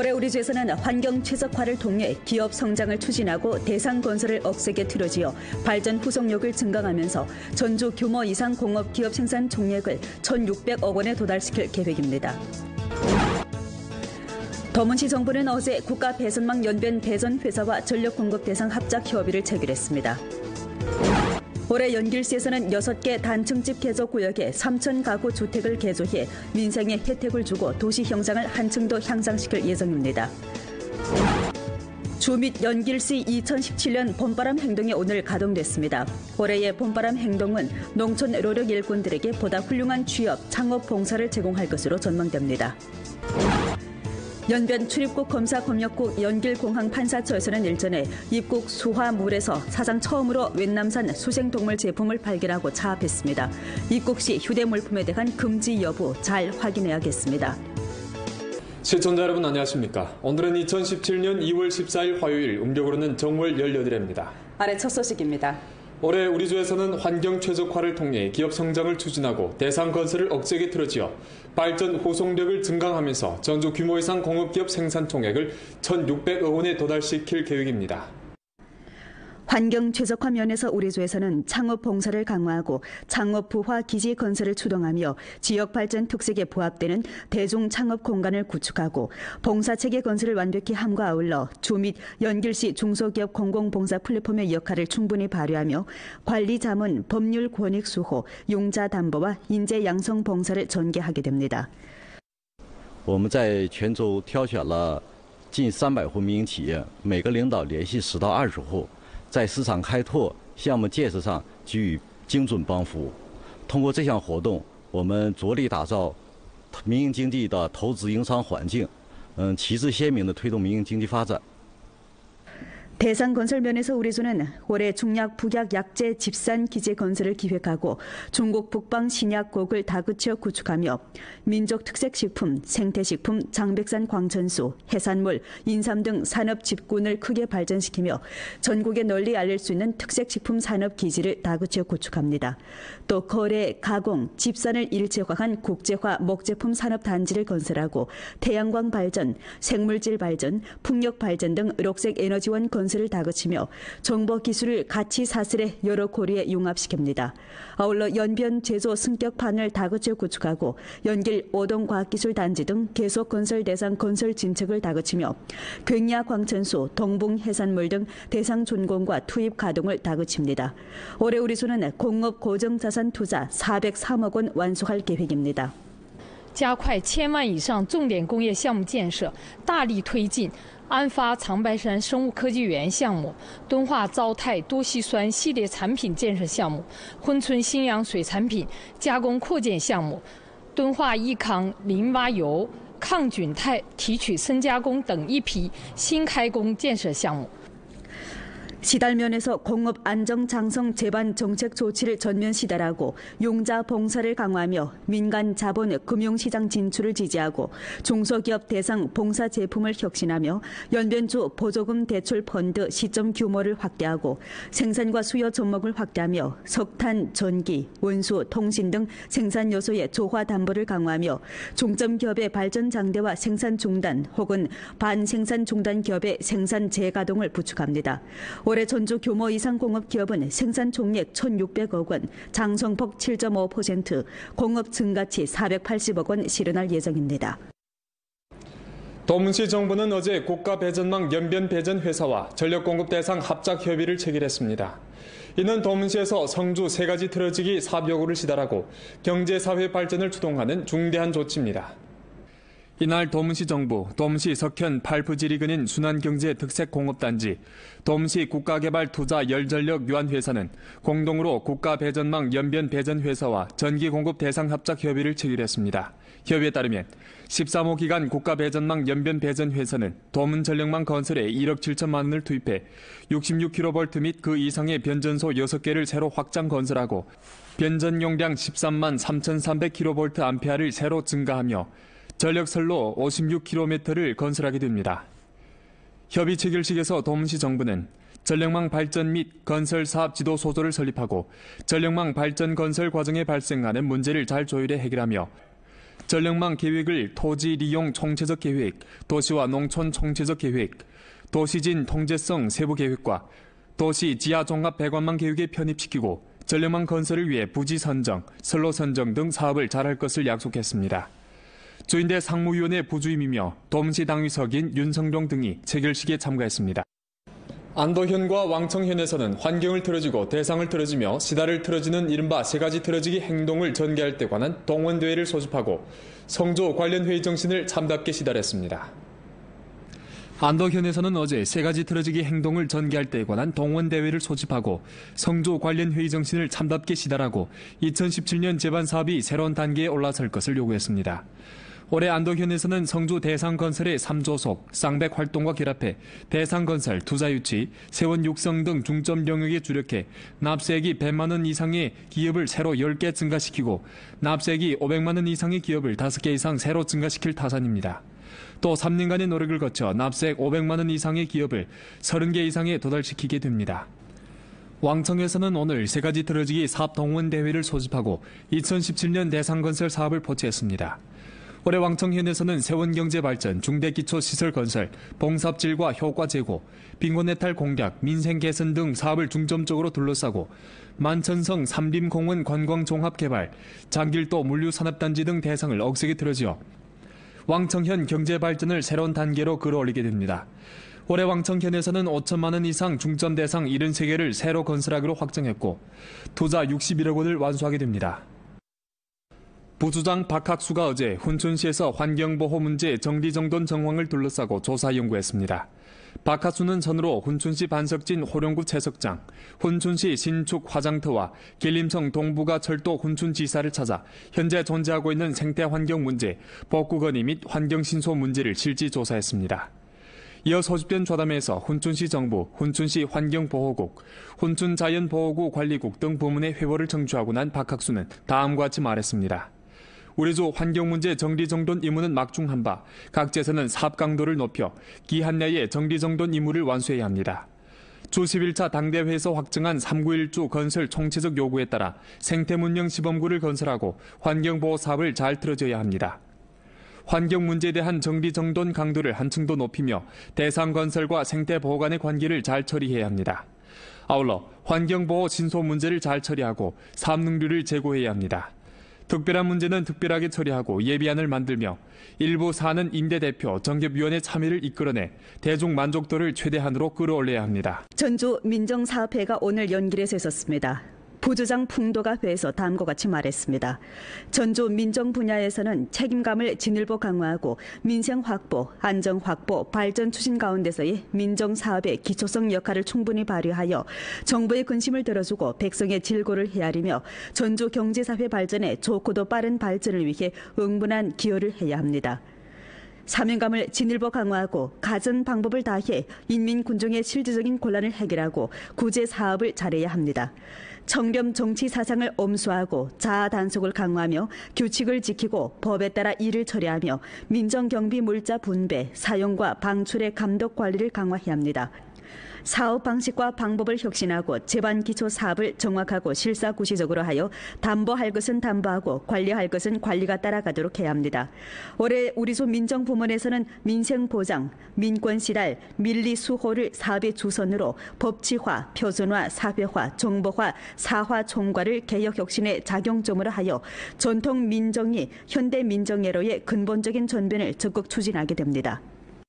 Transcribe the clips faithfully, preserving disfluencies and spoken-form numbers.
올해 우리 주에서는 환경 최적화를 통해 기업 성장을 추진하고 대상 건설을 억세게 틀어지어 발전 후속력을 증강하면서 전주 규모 이상 공업 기업 생산 총액을 천육백억 원에 도달시킬 계획입니다. 더문시 정부는 어제 국가 배선망 연변 배전 회사와 전력 공급 대상 합작 협의를 체결했습니다. 올해 연길시에서는 여섯 개 단층집 개조 구역에 삼천 가구 주택을 개조해 민생에 혜택을 주고 도시 형상을 한층 더 향상시킬 예정입니다. 주 및 연길시 이천십칠 년 봄바람 행동이 오늘 가동됐습니다. 올해의 봄바람 행동은 농촌 노력 일꾼들에게 보다 훌륭한 취업, 창업 봉사를 제공할 것으로 전망됩니다. 연변 출입국 검사 검역국 연길공항 판사처에서는 일전에 입국 수화물에서 사상 처음으로 웬남산 수생동물 제품을 발견하고 차압했습니다. 입국 시 휴대물품에 대한 금지 여부 잘 확인해야겠습니다. 시청자 여러분 안녕하십니까. 오늘은 이천십칠 년 이월 십사일 화요일, 음력으로는 정월 열여덟일입니다. 아래 첫 소식입니다. 올해 우리 주에서는 환경 최적화를 통해 기업 성장을 추진하고 대상 건설을 억제게 틀어지어 발전 후속력을 증강하면서 전주 규모 이상 공업기업 생산 총액을 천육백억 원에 도달시킬 계획입니다. 환경 최적화 면에서 우리 주에서는 창업 봉사를 강화하고 창업 부화 기지 건설을 추동하며 지역 발전 특색에 부합되는 대중 창업 공간을 구축하고 봉사체계 건설을 완벽히 함과 아울러 주 및 연길시 중소기업 공공봉사 플랫폼의 역할을 충분히 발휘하며 관리 자문, 법률 권익 수호, 용자 담보와 인재 양성 봉사를 전개하게 됩니다. 我们在泉州挑选了近三百户民营企业，每个领导联系十到二十户。 在市场开拓、项目建设上给予精准帮扶。通过这项活动，我们着力打造民营经济的投资营商环境，嗯，旗帜鲜明地推动民营经济发展。 대상 건설 면에서 우리 주는 올해 중약, 북약 약재 집산 기재 건설을 기획하고 중국 북방 신약곡을 다그쳐 구축하며 민족 특색 식품, 생태식품, 장백산 광천수, 해산물, 인삼 등 산업 집군을 크게 발전시키며 전국에 널리 알릴 수 있는 특색 식품 산업 기지를 다그쳐 구축합니다. 또 거래, 가공, 집산을 일체화한 국제화 목제품 산업 단지를 건설하고 태양광 발전, 생물질 발전, 풍력 발전 등 녹색 에너지원 건설 건설을 다그치며 정보 기술을 가치 사슬의 여러 고리에 융합시킵니다. 아울러 연변 제조 승격판을 다그쳐 구축하고 연길 오동과학기술단지 등 계속 건설 대상 건설 진척을 다그치며 굉야 광천수, 동붕 해산물 등 대상 준공과 투입 가동을 다그칩니다. 올해 우리 수는 공업 고정자산 투자 사백삼억 원 완수할 계획입니다. 加快千万以上重点工业项目建设，大力推进安发长白山生物科技园项目、敦化糟态多烯酸系列产品建设项目、珲春新阳水产品加工扩建项目、敦化益康磷蛙油抗菌肽提取深加工等一批新开工建设项目。 시달 면에서 공업 안정 장성 제반 정책 조치를 전면 시달하고 용자 봉사를 강화하며 민간 자본 금융시장 진출을 지지하고 중소기업 대상 봉사 제품을 혁신하며 연변주 보조금 대출 펀드 시점 규모를 확대하고 생산과 수요 접목을 확대하며 석탄, 전기, 원수, 통신 등 생산 요소의 조화 담보를 강화하며 중점 기업의 발전 장대와 생산 중단 혹은 반생산 중단 기업의 생산 재가동을 부축합니다. 올해 전주 규모 이상 공업 기업은 생산 총액 천육백억 원, 장성폭 칠 점 오 퍼센트, 공업 증가치 사백팔십억 원 실현할 예정입니다. 도문시 정부는 어제 국가 배전망 연변 배전 회사와 전력 공급 대상 합작 협의를 체결했습니다. 이는 도문시에서 성주 세 가지 틀어지기 사업요구를 시달하고 경제사회 발전을 추동하는 중대한 조치입니다. 이날 도문시 정부, 도문시 석현 팔프질이 근인 순환경제 특색공업단지, 도문시 국가개발투자열전력유한회사는 공동으로 국가배전망 연변배전회사와 전기공급 대상 합작 협의를 체결했습니다. 협의에 따르면 십삼 호 기간 국가배전망 연변배전회사는 도문전력망 건설에 일억 칠천만 원을 투입해 육십육 킬로볼트 및 그 이상의 변전소 여섯 개를 새로 확장 건설하고 변전 용량 십삼만 삼천삼백 킬로볼트 암페어를 새로 증가하며 전력선로 오십육 킬로미터를 건설하게 됩니다. 협의 체결식에서 도문시 정부는 전력망 발전 및 건설 사업 지도 소조를 설립하고 전력망 발전 건설 과정에 발생하는 문제를 잘 조율해 해결하며 전력망 계획을 토지 리용 총체적 계획, 도시와 농촌 총체적 계획, 도시진 통제성 세부 계획과 도시 지하 종합 배관망 계획에 편입시키고 전력망 건설을 위해 부지 선정, 선로 선정 등 사업을 잘할 것을 약속했습니다. 주인대 상무위원회 부주임이며 도문시 당위석인 윤성룡 등이 체결식에 참가했습니다. 안도현과 왕청현에서는 환경을 틀어주고 대상을 틀어주며 시다를 틀어주는 이른바 세 가지 틀어주기 행동을 전개할 때 관한 동원대회를 소집하고 성조 관련 회의 정신을 참답게 시달했습니다. 안도현에서는 어제 세 가지 틀어주기 행동을 전개할 때에 관한 동원대회를 소집하고 성조 관련 회의 정신을 참답게 시달하고 이천십칠 년 제반 사업이 새로운 단계에 올라설 것을 요구했습니다. 올해 안도현에서는 성주 대상건설의 삼 조속, 쌍백 활동과 결합해 대상건설, 투자유치, 세원 육성 등 중점 영역에 주력해 납세액이 백만 원 이상의 기업을 새로 열 개 증가시키고 납세액이 오백만 원 이상의 기업을 다섯 개 이상 새로 증가시킬 타산입니다. 또 삼 년간의 노력을 거쳐 납세액 오백만 원 이상의 기업을 서른 개 이상에 도달시키게 됩니다. 왕청에서는 오늘 세 가지 틀어지기 사업 동원대회를 소집하고 이천십칠 년 대상건설 사업을 포치했습니다. 올해 왕청현에서는 세원경제발전, 중대기초시설 건설, 봉사질과 효과 제고, 빈곤해탈 공략, 민생 개선 등 사업을 중점적으로 둘러싸고 만천성 삼림공원 관광종합개발, 장길도 물류산업단지 등 대상을 억세게 틀어지어 왕청현 경제발전을 새로운 단계로 끌어올리게 됩니다. 올해 왕청현에서는 오천만 원 이상 중점 대상 칠십삼 개를 새로 건설하기로 확정했고 투자 육십일억 원을 완수하게 됩니다. 부주장 박학수가 어제 훈춘시에서 환경보호 문제 정리정돈 정황을 둘러싸고 조사 연구했습니다. 박학수는 전으로 훈춘시 반석진 호룡구 채석장, 훈춘시 신축 화장터와 길림청 동부가 철도 훈춘지사를 찾아 현재 존재하고 있는 생태환경 문제, 복구건의 및 환경신소 문제를 실지 조사했습니다. 이어 소집된 좌담회에서 훈춘시 정부, 훈춘시 환경보호국, 훈춘자연보호구 관리국 등 부문의 회원을 청취하고 난 박학수는 다음과 같이 말했습니다. 우리 주 환경문제 정리정돈 임무는 막중한 바 각지에서는 사업 강도를 높여 기한 내에 정리정돈 임무를 완수해야 합니다. 주 십일 차 당대회에서 확정한 삼구일주 건설 총체적 요구에 따라 생태문명 시범구를 건설하고 환경보호 사업을 잘 틀어져야 합니다. 환경문제에 대한 정리정돈 강도를 한층 더 높이며 대상 건설과 생태보호 간의 관계를 잘 처리해야 합니다. 아울러 환경보호 신소 문제를 잘 처리하고 사업 능률을 제고해야 합니다. 특별한 문제는 특별하게 처리하고 예비안을 만들며 일부 사는 임대대표, 정협위원회 참여를 이끌어내 대중 만족도를 최대한으로 끌어올려야 합니다. 전주 민정사업회가 오늘 연길에서 있었습니다. 부주장 풍도가 회에서 다음과 같이 말했습니다. 전주 민정 분야에서는 책임감을 진일보 강화하고 민생 확보, 안정 확보, 발전 추진 가운데서의 민정사업의 기초성 역할을 충분히 발휘하여 정부의 근심을 들어주고 백성의 질고를 헤아리며 전주 경제사회 발전에 좋고도 빠른 발전을 위해 응분한 기여를 해야 합니다. 사명감을 진일보 강화하고 가전 방법을 다해 인민 군중의 실질적인 곤란을 해결하고 구제 사업을 잘해야 합니다. 청렴 정치 사상을 엄수하고 자아 단속을 강화하며 규칙을 지키고 법에 따라 일을 처리하며 민정경비 물자 분배, 사용과 방출의 감독 관리를 강화해야 합니다. 사업 방식과 방법을 혁신하고 제반 기초 사업을 정확하고 실사구시적으로 하여 담보할 것은 담보하고 관리할 것은 관리가 따라가도록 해야 합니다. 올해 우리소 민정부문에서는 민생보장, 민권실할, 밀리수호를 사업의 주선으로 법치화, 표준화, 사회화, 정보화, 사화 총괄을 개혁혁신의 작용점으로 하여 전통 민정이 현대 민정예로의 근본적인 전변을 적극 추진하게 됩니다.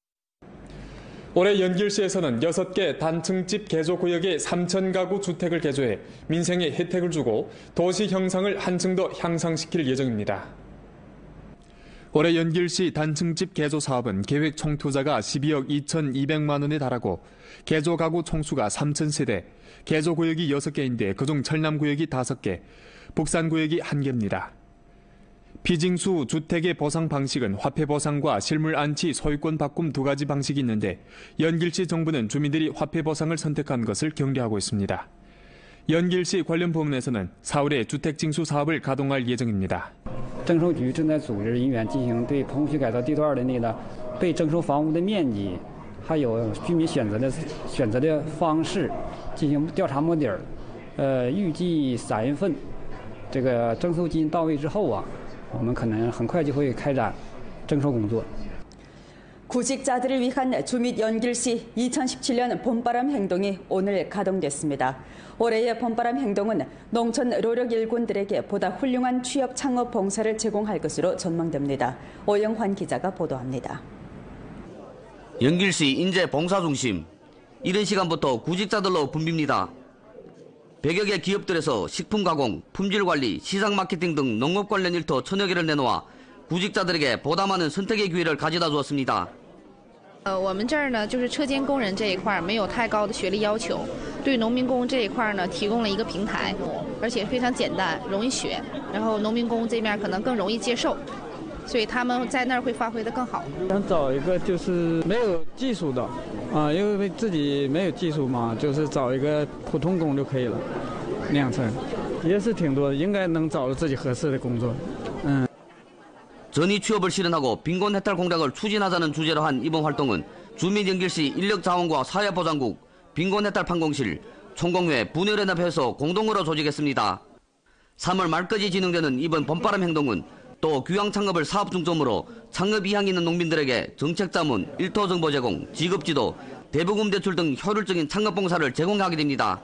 올해 연길시에서는 여섯 개 단층집 개조구역에 삼천 가구 주택을 개조해 민생에 혜택을 주고 도시 형상을 한층 더 향상시킬 예정입니다. 올해 연길시 단층집 개조 사업은 계획 총 투자가 십이억 이천이백만 원에 달하고 개조 가구 총수가 삼천 세대, 개조구역이 여섯 개인데 그중 철남구역이 다섯 개, 북산구역이 한 개입니다. 비징수 주택의 보상 방식은 화폐 보상과 실물 안치 소유권 바꿈 두 가지 방식이 있는데 연길시 정부는 주민들이 화폐 보상을 선택한 것을 경례하고 있습니다. 연길시 관련 부문에서는 사월에 주택징수 사업을 가동할 예정입니다. 征收局正在组织人员进行对棚户区改造地段的那个被征收房屋的面积，还有居民选择的选择的方式进行调查摸底儿。呃，预计三月份这个征收金到位之后啊。 我们可能很快就会开展征收工作。 구직자들을 위한 주밋 연길시 이천십칠 년 봄바람 행동이 오늘 가동됐습니다. 올해의 봄바람 행동은 농촌 노력 일꾼들에게 보다 훌륭한 취업 창업 봉사를 제공할 것으로 전망됩니다. 오영환 기자가 보도합니다. 연길시 인제 봉사중심, 이른 시간부터 구직자들로 붐빕니다. 백여 개 기업들에서 식품가공, 품질관리, 시장 마케팅 등 농업 관련 일터 천여 개를 내놓아 구직자들에게 보다 많은 선택의 기회를 가져다 주었습니다. 呃，我们这儿呢，就是车间工人这一块没有太高的学历要求，对农民工这一块呢提供了一个平台，而且非常简单，容易学，然后农民工这面可能更容易接受，所以他们在那儿会发挥得更好。 想找一个就是没有技术的，啊，因为自己没有技术嘛，就是找一个普通工就可以了，那样子也是挺多的，应该能找到自己合适的工作，嗯。 전위 취업을 실현하고 빈곤 해탈 공약을 추진하자는 주제로 한 이번 활동은 주민연길시 인력자원과 사회보장국, 빈곤 해탈 판공실, 총공회, 분열연합회에서 공동으로 조직했습니다. 삼월 말까지 진행되는 이번 봄바람 행동은 또 귀향 창업을 사업 중점으로 창업 이향 있는 농민들에게 정책자문, 일터정보 제공, 직업지도, 대부금 대출 등 효율적인 창업봉사를 제공하게 됩니다.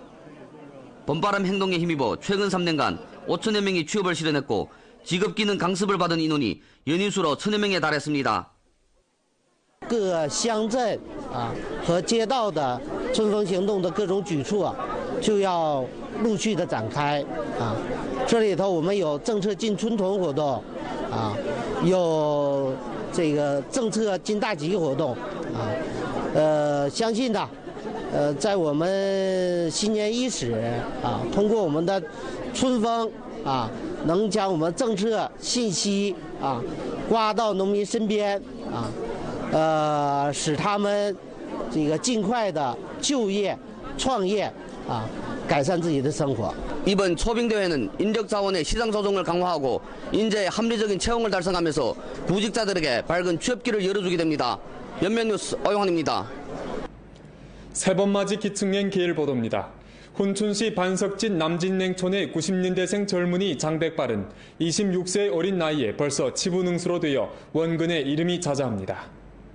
봄바람 행동에 힘입어 최근 삼 년간 오천여 명이 취업을 실현했고 직업기능 강습을 받은 인원이 연인수로 천여 명에 달했습니다. 各乡镇啊和街道的春风行动的各种举措就要陆续的展开啊。这里头我们有政策进春屯活动啊，有这个政策进大集活动啊。呃，相信呢，呃，在我们新年伊始啊，通过我们的春风啊。 能将我们政策信息啊刮到农民身边啊，呃，使他们这个尽快的就业、创业啊，改善自己的生活。 이번 초빙대회는 인력자원의 시장 조정을 강화하고 인재의 합리적인 채용을 달성하면서 구직자들에게 밝은 취업길을 열어주게 됩니다. 연면뉴스 오영환입니다. 세 번 맞이 기층행 기일 보도입니다. 훈춘시 반석진 남진냉촌의 구십 년대생 젊은이 장백발은 이십육 세의 어린 나이에 벌써 치부능수로 되어 원근의 이름이 자자합니다.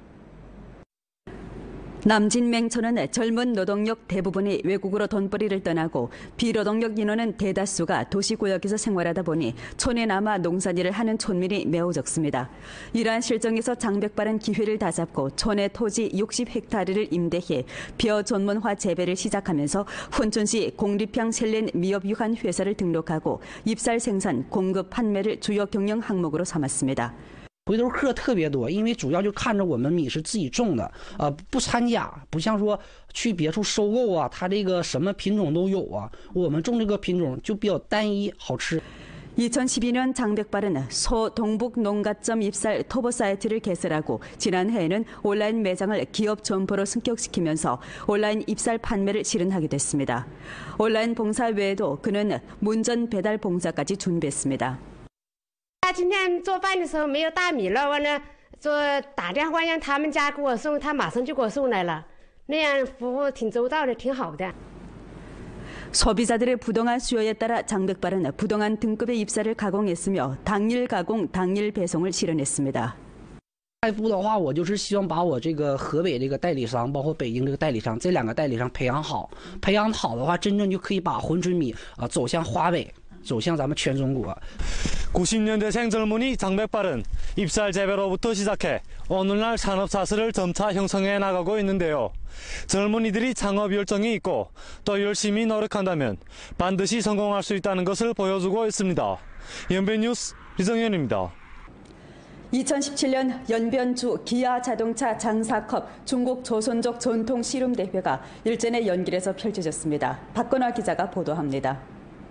남진맹촌은 젊은 노동력 대부분이 외국으로 돈벌이를 떠나고 비노동력 인원은 대다수가 도시구역에서 생활하다 보니 촌에 남아 농산일을 하는 촌민이 매우 적습니다. 이러한 실정에서 장백발은 기회를 다잡고 촌의 토지 육십 헥타르를 임대해 벼 전문화 재배를 시작하면서 훈춘시 공립형 셀렌 미업유한 회사를 등록하고 잎쌀 생산, 공급, 판매를 주요 경영 항목으로 삼았습니다. 回头客特别多，因为主要就看着我们米是自己种的，呃，不掺假，不像说去别处收购啊，它这个什么品种都有啊，我们种这个品种就比较单一，好吃。 이천십이 년 장백발은 소 동북 농가점 잎쌀 토보 사이트를 개설하고 지난해에는 온라인 매장을 기업 점포로 승격시키면서 온라인 잎쌀 판매를 실현하게 됐습니다. 온라인 봉사 외에도 그는 문전 배달 봉사까지 준비했습니다. 他今天做饭的时候没有大米了，完了做打电话让他们家给我送，他马上就给我送来了，那样服务挺周到的，挺好的。 소비자들의 부동한 수요에 따라 장백발은 부동한 등급의 잎쌀을 가공했으며 당일 가공, 당일 배송을 실현했습니다. 下一步的话，我就是希望把我这个河北这个代理商，包括北京这个代理商，这两个代理商培养好，培养好的话，真正就可以把珲春米啊走向华北。 走向咱们全中国。 구십 년대생 젊은이 장백발은 잎쌀 재배로부터 시작해 오늘날 산업 사슬을 점차 형성해 나가고 있는데요. 젊은이들이 창업 열정이 있고 또 열심히 노력한다면 반드시 성공할 수 있다는 것을 보여주고 있습니다. 연변뉴스 이정현입니다. 이천십칠 년 연변주 기아 자동차 장사컵 중국 조선족 전통 씨름 대회가 일전에 연길에서 펼쳐졌습니다. 박건화 기자가 보도합니다.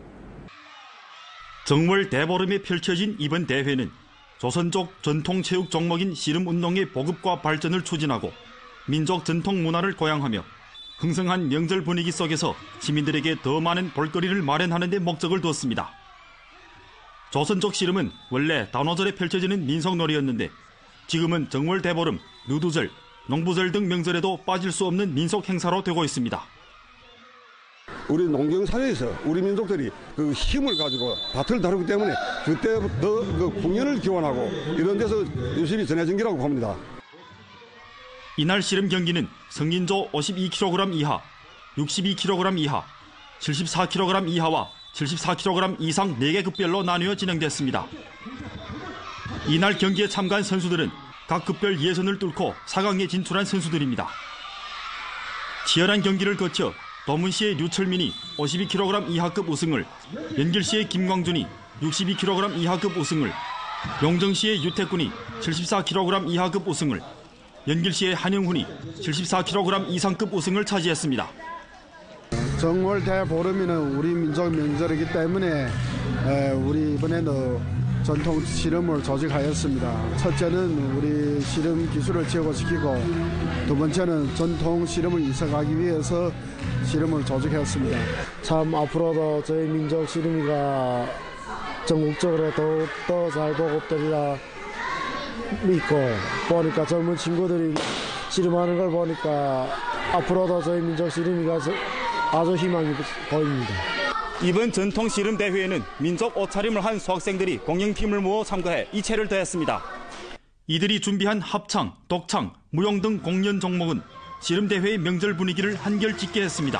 정월 대보름에 펼쳐진 이번 대회는 조선족 전통 체육 종목인 씨름운동의 보급과 발전을 추진하고 민족 전통 문화를 고양하며 흥성한 명절 분위기 속에서 시민들에게 더 많은 볼거리를 마련하는 데 목적을 두었습니다. 조선족 씨름은 원래 단오절에 펼쳐지는 민속놀이였는데 지금은 정월 대보름, 누두절, 농부절 등 명절에도 빠질 수 없는 민속 행사로 되고 있습니다. 우리 농경 사회에서 우리 민족들이 그 힘을 가지고 밭을 다루기 때문에 그때부터 그 풍년을 기원하고 이런 데서 열심히 전해진 기라고 봅니다. 이날 씨름 경기는 성인조 오십이 킬로그램 이하, 육십이 킬로그램 이하, 칠십사 킬로그램 이하와 칠십사 킬로그램 이상 네 개 급별로 나뉘어 진행됐습니다. 이날 경기에 참가한 선수들은 각 급별 예선을 뚫고 사 강에 진출한 선수들입니다. 치열한 경기를 거쳐 도문시의 류철민이 오십이 킬로그램 이하급 우승을, 연길시의 김광준이 육십이 킬로그램 이하급 우승을, 용정시의 유태군이 칠십사 킬로그램 이하급 우승을, 연길시의 한영훈이 칠십사 킬로그램 이상급 우승을 차지했습니다. 정월 대보름이는 우리 민족 명절이기 때문에 우리 이번에는 전통 씨름을 조직하였습니다. 첫째는 우리 씨름 기술을 제고시키고 두 번째는 전통 씨름을 이어가기 위해서 씨름을 조직했습니다. 참 앞으로도 저희 민족 씨름이가 전국적으로 더욱더 잘 보급되리라 믿고 보니까 젊은 친구들이 씨름하는 걸 보니까 앞으로도 저희 민족 씨름이가 아주 희망이 보입니다. 이번 전통 씨름 대회에는 민족 옷차림을 한 수학생들이 공영팀을 모아 참가해 이체를 더했습니다. 이들이 준비한 합창, 독창, 무용 등 공연 종목은 씨름 대회의 명절 분위기를 한결 짙게 했습니다.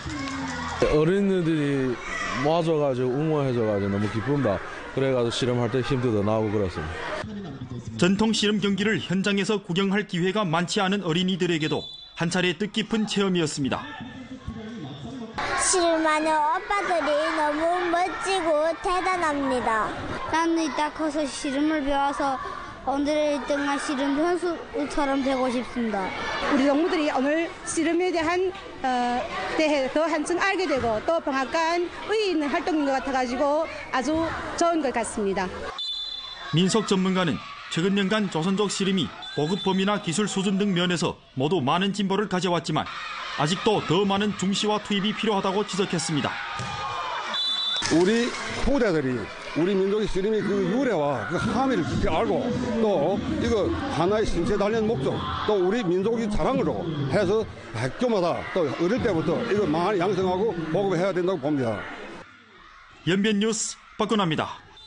어린이들이 모아줘가지고 응원해줘가지고 너무 기쁩니다. 그래가지고 씨름할 때 힘도 더 나고 그렇습니다. 전통 씨름 경기를 현장에서 구경할 기회가 많지 않은 어린이들에게도 한 차례 뜻깊은 체험이었습니다. 씨름하는 오빠들이 너무 멋지고 대단합니다. 나는 이따 커서 씨름을 배워서 오늘의 일 등한 씨름 선수처럼 되고 싶습니다. 우리 동무들이 오늘 씨름에 대한 어, 대해 더 한층 알게 되고 또 방앗간 의의 있는 활동인 것 같아가지고 아주 좋은 것 같습니다. 민속 전문가는 최근 년간 조선족 씨름이 보급 범위나 기술 수준 등 면에서 모두 많은 진보를 가져왔지만 아직도 더 많은 중시와 투입이 필요하다고 지적했습니다. 우리 후대들이 우리 민족의 씨름의 그 유래와 그 함의를 깊이 알고 또 이거 하나의 신체 단련 목적 또 우리 민족의 자랑으로 해서 학교마다 또 어릴 때부터 이거 많이 양성하고 보급해야 된다고 봅니다. 연변 뉴스 박근아입니다.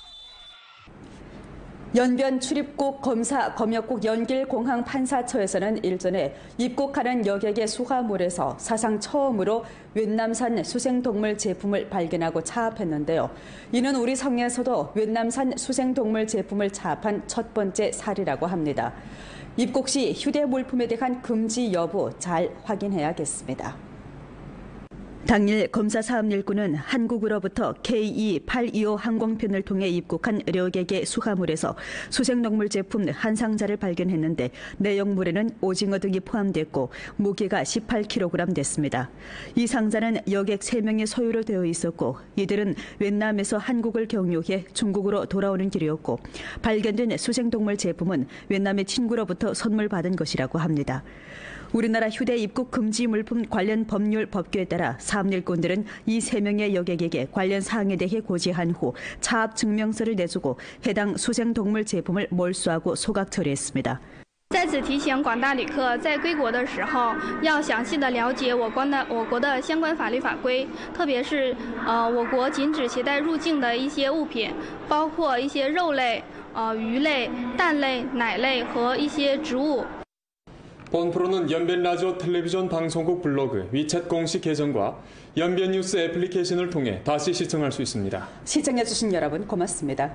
연변 출입국 검사 검역국 연길공항 판사처에서는 일전에 입국하는 여객의 수화물에서 사상 처음으로 윈남산 수생동물 제품을 발견하고 차압했는데요. 이는 우리 성에서도 윈남산 수생동물 제품을 차압한 첫 번째 사례라고 합니다. 입국 시 휴대 물품에 대한 금지 여부 잘 확인해야겠습니다. 당일 검사 사업일꾼은 한국으로부터 케이 팔이오 항공편을 통해 입국한 여객의 수화물에서 수생동물 제품 한 상자를 발견했는데 내용물에는 오징어 등이 포함됐고 무게가 십팔 킬로그램 됐습니다. 이 상자는 여객 세 명의 소유로 되어 있었고 이들은 윈남에서 한국을 경유해 중국으로 돌아오는 길이었고 발견된 수생동물 제품은 윈남의 친구로부터 선물 받은 것이라고 합니다. 우리나라 휴대 입국 금지 물품 관련 법률 법규에 따라 사업일꾼들은 이 세 명의 여객에게 관련 사항에 대해 고지한 후 차압 증명서를 내주고 해당 수생동물 제품을 몰수하고 소각 처리했습니다. 在此提醒广大旅客，在归国的时候要详细的了解我国的我国的相关法律法规，特别是呃我国禁止携带入境的一些物品，包括一些肉类、呃鱼类、蛋类、奶类和一些植物。 본 프로는 연변 라디오 텔레비전 방송국 블로그 위챗 공식 계정과 연변 뉴스 애플리케이션을 통해 다시 시청할 수 있습니다. 시청해주신 여러분 고맙습니다.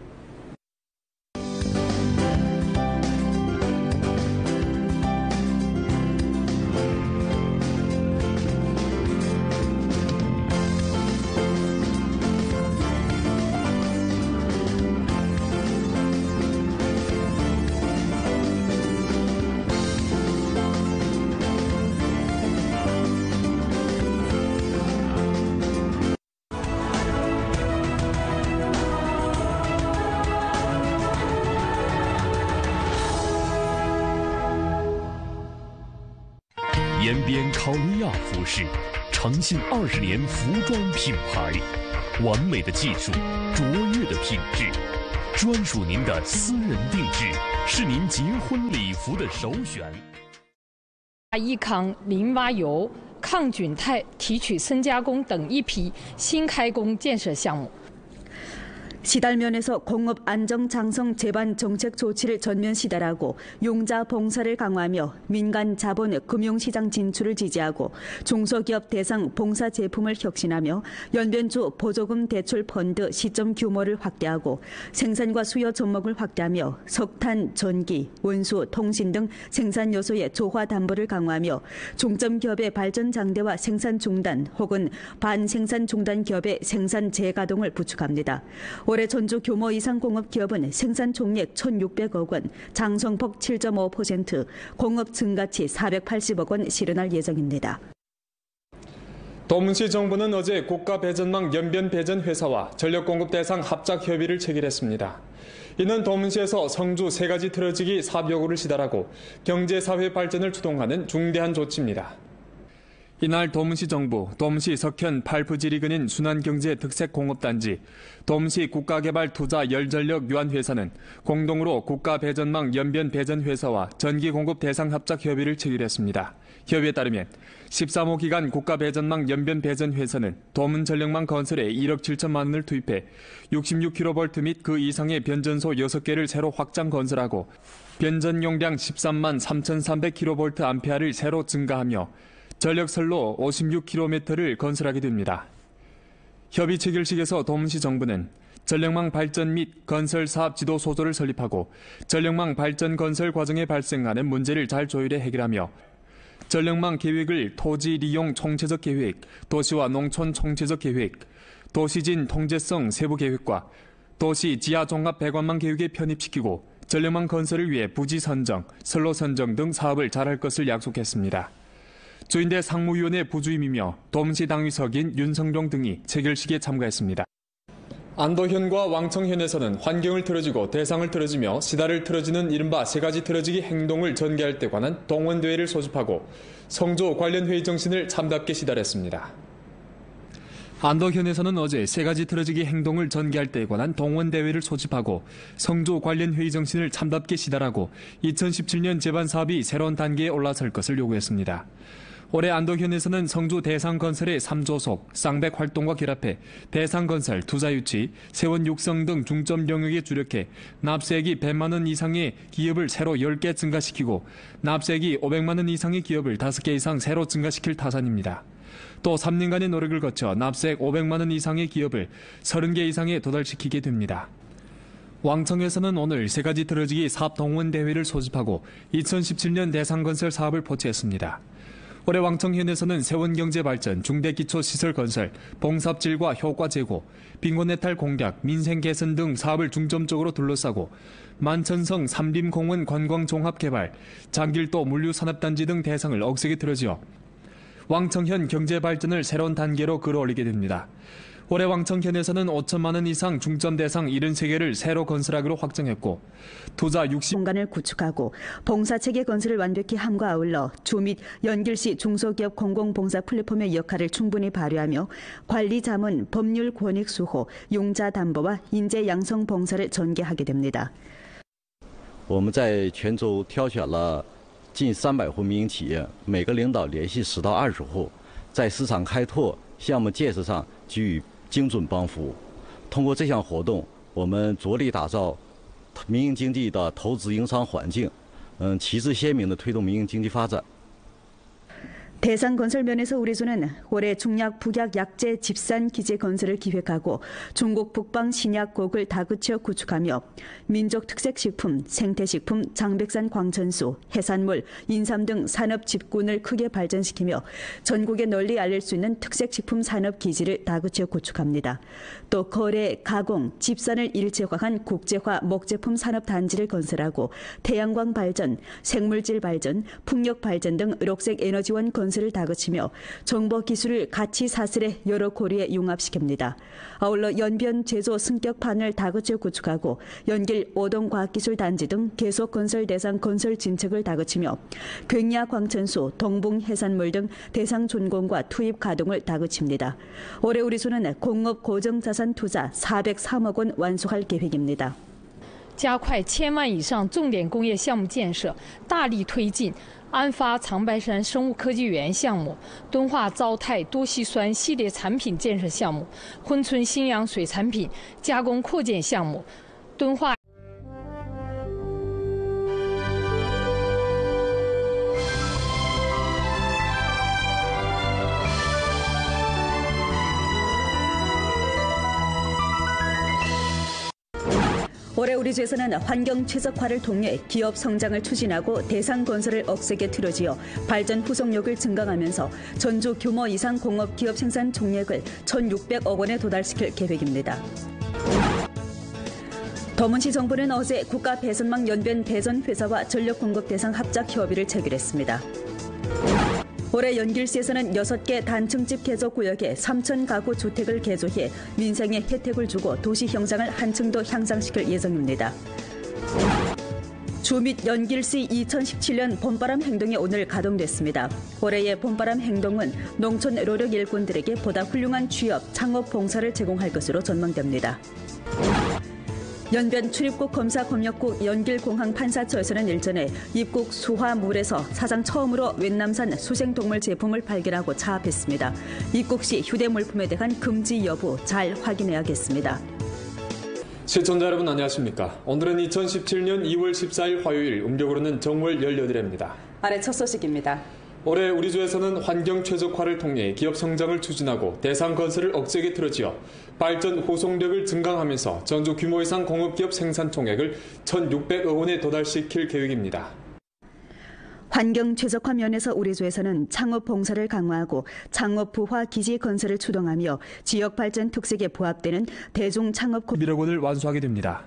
延边考利亚服饰，诚信二十年服装品牌，完美的技术，卓越的品质，专属您的私人定制，是您结婚礼服的首选。 益康林蛙油抗菌肽提取深加工等一批新开工建设项目。 시달 면에서 공업 안정 장성 제반 정책 조치를 전면 시달하고 용자 봉사를 강화하며 민간 자본 금융시장 진출을 지지하고 중소기업 대상 봉사 제품을 혁신하며 연변주 보조금 대출 펀드 시점 규모를 확대하고 생산과 수요 접목을 확대하며 석탄, 전기, 원수, 통신 등 생산 요소의 조화 담보를 강화하며 중점 기업의 발전 장대와 생산 중단 혹은 반생산 중단 기업의 생산 재가동을 부축합니다. 올해 전주 규모 이상 공업 기업은 생산 총액 천육백억 원, 장성폭 칠 점 오 퍼센트, 공업 증가치 사백팔십억 원 실현할 예정입니다. 도문시 정부는 어제 국가배전망 연변배전회사와 전력공급 대상 합작 협의를 체결했습니다. 이는 도문시에서 성주 세 가지 틀어지기 사업 요구를 시달하고 경제사회 발전을 추동하는 중대한 조치입니다. 이날 도문시 정부, 도문시 석현 팔부지리 근인 순환경제 특색공업단지, 도문시 국가개발투자열전력유한회사는 공동으로 국가배전망 연변배전회사와 전기공급 대상 합작 협의를 체결했습니다. 협의에 따르면 십삼 호 기간 국가배전망 연변배전회사는 도문전력망 건설에 일억 칠천만 원을 투입해 육십육 킬로볼트 및 그 이상의 변전소 여섯 개를 새로 확장 건설하고 변전 용량 십삼만 삼천삼백 킬로볼트 암페어를 새로 증가하며 전력선로 오십육 킬로미터를 건설하게 됩니다. 협의 체결식에서 도문시 정부는 전력망 발전 및 건설 사업 지도 소조를 설립하고 전력망 발전 건설 과정에 발생하는 문제를 잘 조율해 해결하며 전력망 계획을 토지 리용 총체적 계획, 도시와 농촌 총체적 계획, 도시진 통제성 세부 계획과 도시 지하 종합 배관망 계획에 편입시키고 전력망 건설을 위해 부지 선정, 선로 선정 등 사업을 잘할 것을 약속했습니다. 조인대 상무위원회 부주임이며 도문시 당위석인 윤성룡 등이 체결식에 참가했습니다. 안도현과 왕청현에서는 환경을 틀어지고 대상을 틀어지며 시달을 틀어지는 이른바 세 가지 틀어지기 행동을 전개할 때 관한 동원대회를 소집하고 성조 관련 회의 정신을 참답게 시달했습니다. 안도현에서는 어제 세 가지 틀어지기 행동을 전개할 때에 관한 동원대회를 소집하고 성조 관련 회의 정신을 참답게 시달하고 이천십칠 년 제반 사업이 새로운 단계에 올라설 것을 요구했습니다. 올해 안도현에서는 성주 대상건설의 삼 조속, 쌍백 활동과 결합해 대상건설, 투자유치, 세원 육성 등 중점 영역에 주력해 납세액이 백만 원 이상의 기업을 새로 열 개 증가시키고 납세액이 오백만 원 이상의 기업을 다섯 개 이상 새로 증가시킬 타산입니다. 또 삼 년간의 노력을 거쳐 납세액 오백만 원 이상의 기업을 서른 개 이상에 도달시키게 됩니다. 왕청에서는 오늘 세 가지 틀어지기 사업 동원대회를 소집하고 이천십칠 년 대상건설 사업을 포착했습니다. 올해 왕청현에서는 세원경제발전, 중대기초시설 건설, 봉사업질과 효과 제고, 빈곤해탈 공략, 민생 개선 등 사업을 중점적으로 둘러싸고 만천성 삼림공원 관광종합개발, 장길도 물류산업단지 등 대상을 억세게 틀어지어 왕청현 경제발전을 새로운 단계로 끌어올리게 됩니다. 올해 왕청현에서는 오천만 원 이상 중점 대상 칠십삼 개를 새로 건설하기로 확정했고 투자 육십 공간을 구축하고 봉사체계 건설을 완벽히 함과 아울러 주 및 연길시 중소기업 공공봉사 플랫폼의 역할을 충분히 발휘하며 관리 자문, 법률 권익 수호, 용자 담보와 인재 양성 봉사를 전개하게 됩니다. 我们在泉州挑选了近三百户民营企业，每个领导联系十到二十户，在市场开拓、项目建设上给予 精准帮扶。通过这项活动，我们着力打造民营经济的投资营商环境，嗯，旗帜鲜明地推动民营经济发展。 대상 건설 면에서 우리소는 올해 중약, 북약 약재 집산 기재 건설을 기획하고 중국 북방 신약곡을 다그쳐 구축하며 민족 특색 식품, 생태식품, 장백산 광천수, 해산물, 인삼 등 산업 집군을 크게 발전시키며 전국에 널리 알릴 수 있는 특색 식품 산업 기지를 다그쳐 구축합니다. 또 거래, 가공, 집산을 일체화한 국제화 목제품 산업 단지를 건설하고 태양광 발전, 생물질 발전, 풍력 발전 등 녹색 에너지원 건설 건설을 다그치며 정보 기술을 가치 사슬의 여러 고리에 융합시킵니다. 아울러 연변 제조 승격판을 다그쳐 구축하고 연길 오동과학기술단지 등 계속 건설 대상 건설 진척을 다그치며 굉야 광천수, 동봉 해산물 등 대상 준공과 투입 가동을 다그칩니다. 올해 우리소는 공업 고정자산 투자 사백삼억 원 완수할 계획입니다. 加快千万以上重点工业项目建设，大力推进安发长白山生物科技园项目、敦化糟态多烯酸系列产品建设项目、珲春新阳水产品加工扩建项目、敦化。 올해 우리주에서는 환경 최적화를 통해 기업 성장을 추진하고 대상 건설을 억세게 틀어지어 발전 후속력을 증강하면서 전주 규모 이상 공업 기업 생산 총액을 천육백억 원에 도달시킬 계획입니다. 더문시 정부는 어제 국가 배선망 연변 배전 회사와 전력 공급 대상 합작 협의를 체결했습니다. 올해 연길시에서는 여섯 개 단층집 개조 구역에 삼천 가구 주택을 개조해 민생에 혜택을 주고 도시 형상을 한층 더 향상시킬 예정입니다. 주 및 연길시 이천십칠 년 봄바람 행동이 오늘 가동됐습니다. 올해의 봄바람 행동은 농촌 노력 일꾼들에게 보다 훌륭한 취업, 창업 봉사를 제공할 것으로 전망됩니다. 연변 출입국 검사 검역국 연길공항 판사처에서는 일전에 입국 수화물에서 사상 처음으로 웬남산 수생동물 제품을 발견하고 차압했습니다. 입국 시 휴대 물품에 대한 금지 여부 잘 확인해야겠습니다. 시청자 여러분 안녕하십니까. 오늘은 이천십칠 년 이월 십사일 화요일, 음력으로는 정월 열여덟일입니다. 아래 첫 소식입니다. 올해 우리주에서는 환경 최적화를 통해 기업 성장을 추진하고 대상 건설을 억제게 틀어지어 발전 후속력을 증강하면서 전주 규모 이상 공업기업 생산 총액을 천육백억 원에 도달시킬 계획입니다. 환경 최적화 면에서 우리주에서는 창업 봉사를 강화하고 창업 부화 기지 건설을 추동하며 지역 발전 특색에 부합되는 대중 창업 백억 원을 완수하게 됩니다.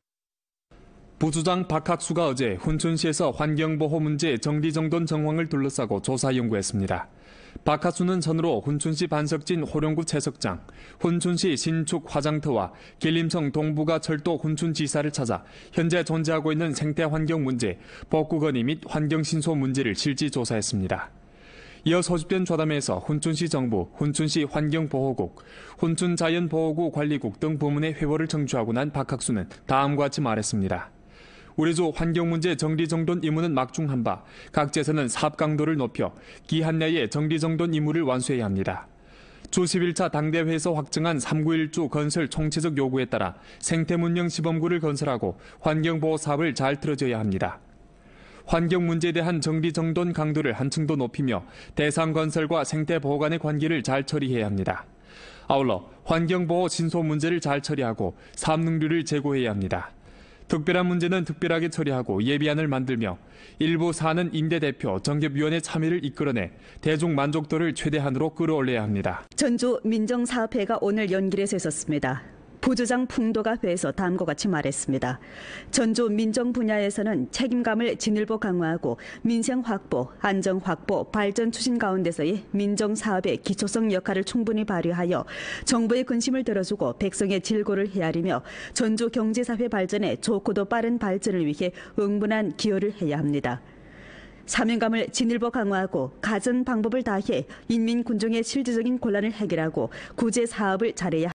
부주장 박학수가 어제 훈춘시에서 환경보호 문제 정리정돈 정황을 둘러싸고 조사 연구했습니다. 박학수는 선으로 훈춘시 반석진 호룡구 채석장, 훈춘시 신축 화장터와 길림청 동부가 철도 훈춘지사를 찾아 현재 존재하고 있는 생태환경 문제, 복구건의 및 환경신소 문제를 실지 조사했습니다. 이어 소집된 좌담회에서 훈춘시 정부, 훈춘시 환경보호국, 훈춘자연보호구 관리국 등 부문의 회보를 청취하고 난 박학수는 다음과 같이 말했습니다. 우리주 환경문제 정리정돈 임무는 막중한 바 각 재서는 사업 강도를 높여 기한 내에 정리정돈 임무를 완수해야 합니다. 주 십일 차 당대회에서 확정한 삼구일주 건설 총체적 요구에 따라 생태문명 시범구를 건설하고 환경보호 사업을 잘 틀어져야 합니다. 환경 문제에 대한 정리정돈 강도를 한층 더 높이며 대상 건설과 생태보호 간의 관계를 잘 처리해야 합니다. 아울러 환경보호 신소 문제를 잘 처리하고 사업 능률을 제고해야 합니다. 특별한 문제는 특별하게 처리하고 예비안을 만들며 일부 사안은 임대 대표, 정협위원회 참여를 이끌어내 대중 만족도를 최대한으로 끌어올려야 합니다. 전주 민정사업회가 오늘 연길에서 있었습니다. 부주장 풍도가 회에서 다음과 같이 말했습니다. 전주 민정 분야에서는 책임감을 진일보 강화하고 민생 확보, 안정 확보, 발전 추진 가운데서의 민정 사업의 기초성 역할을 충분히 발휘하여 정부의 근심을 들어주고 백성의 질고를 헤아리며 전주 경제사회 발전에 좋고도 빠른 발전을 위해 응분한 기여를 해야 합니다. 사명감을 진일보 강화하고 가전 방법을 다해 인민 군중의 실질적인 곤란을 해결하고 구제 사업을 잘해야 합니다.